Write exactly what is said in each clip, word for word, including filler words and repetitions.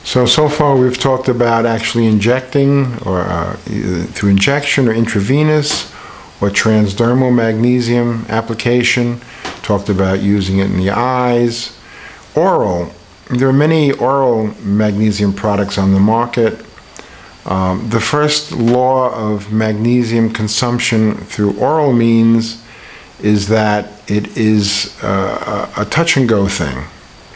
So, so far we've talked about actually injecting, or uh, through injection or intravenous, or transdermal magnesium application. Talked about using it in the eyes. Oral. There are many oral magnesium products on the market. Um, the first law of magnesium consumption through oral means is that it is uh, a touch and go thing.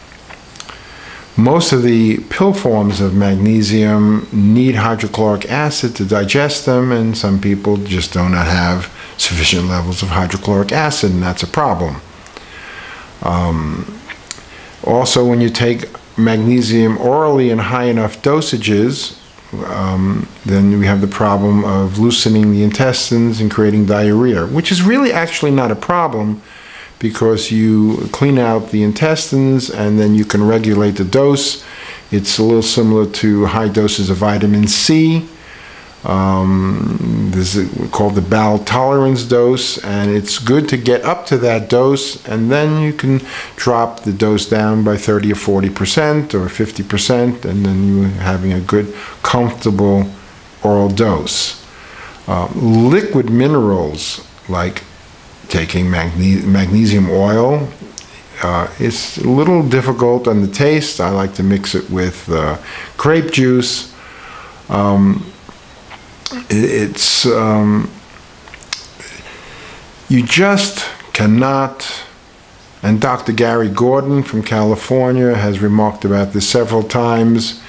Most of the pill forms of magnesium need hydrochloric acid to digest them, and some people just do not have sufficient levels of hydrochloric acid, and that's a problem. Um, also, when you take magnesium orally in high enough dosages, um, then we have the problem of loosening the intestines and creating diarrhea, which is really actually not a problem, because you clean out the intestines and then you can regulate the dose. It's a little similar to high doses of vitamin C. Um, this is called the bowel tolerance dose, and it's good to get up to that dose, and then you can drop the dose down by thirty or forty percent or fifty percent, and then you're having a good, comfortable oral dose. Uh, liquid minerals like taking magne magnesium oil uh, is a little difficult on the taste. I like to mix it with uh, grape juice. Um, it, it's um, you just cannot, and Doctor Gary Gordon from California has remarked about this several times.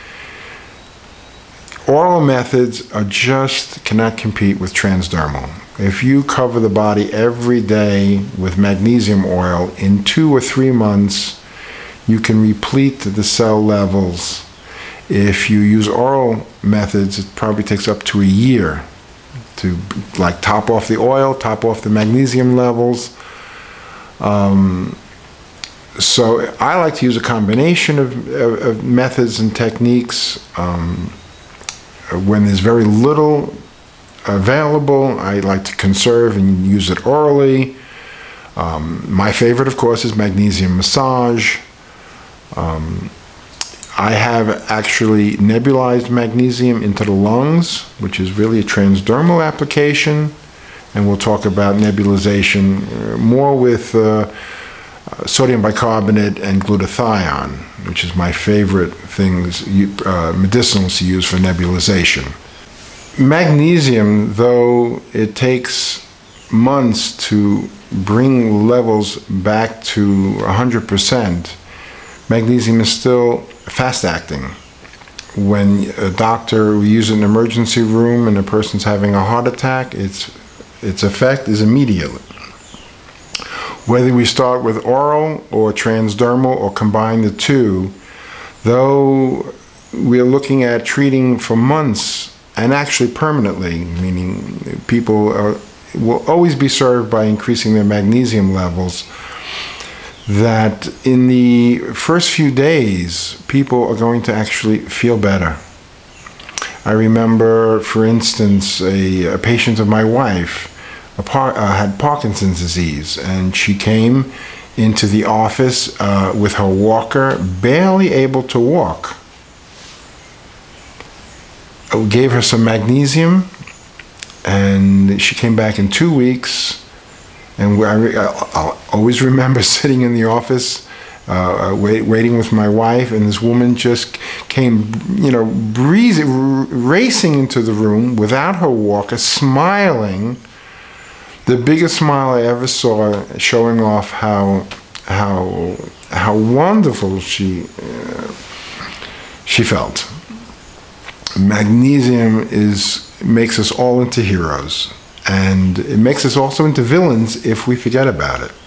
Oral methods are just cannot compete with transdermal. If you cover the body every day with magnesium oil, in two or three months, you can replete the cell levels. If you use oral methods, it probably takes up to a year to like top off the oil, top off the magnesium levels. Um, so I like to use a combination of, of, of methods and techniques. Um, when there's very little available, I like to conserve and use it orally. Um, my favorite, of course, is magnesium massage. Um, I have actually nebulized magnesium into the lungs, which is really a transdermal application, and we'll talk about nebulization more with uh, sodium bicarbonate and glutathione, which is my favorite things, uh, medicinals to use for nebulization. Magnesium, though it takes months to bring levels back to one hundred percent, magnesium is still fast-acting. When a doctor will use it in an emergency room and a person's having a heart attack, its, its effect is immediate. Whether we start with oral or transdermal or combine the two, though we are looking at treating for months and actually permanently, meaning people are, will always be served by increasing their magnesium levels, that in the first few days, people are going to actually feel better. I remember, for instance, a, a patient of my wife a par uh, had Parkinson's disease, and she came into the office uh, with her walker, barely able to walk. I gave her some magnesium, and she came back in two weeks. And I, I'll always remember sitting in the office, uh, wait, waiting with my wife, and this woman just came, you know, breezing, racing into the room without her walker, smiling. The biggest smile I ever saw, showing off how how how wonderful she uh, she felt. Magnesium is makes us all into heroes. And it makes us also into villains if we forget about it.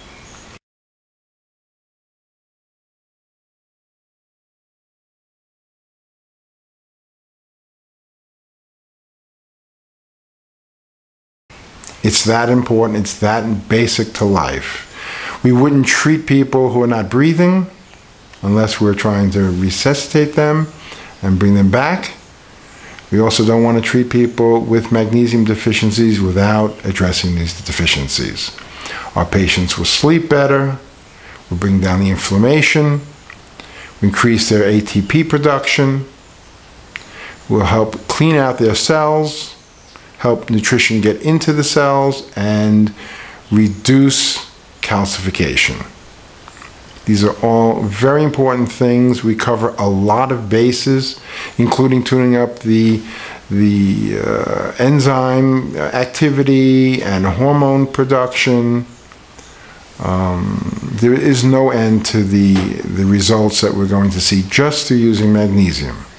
It's that important, it's that basic to life. We wouldn't treat people who are not breathing unless we're trying to resuscitate them and bring them back. We also don't want to treat people with magnesium deficiencies without addressing these deficiencies. Our patients will sleep better, we'll bring down the inflammation, we increase their A T P production, will help clean out their cells, help nutrition get into the cells, and reduce calcification. These are all very important things. We cover a lot of bases, including tuning up the, the uh, enzyme activity and hormone production. Um, there is no end to the, the results that we're going to see just through using magnesium.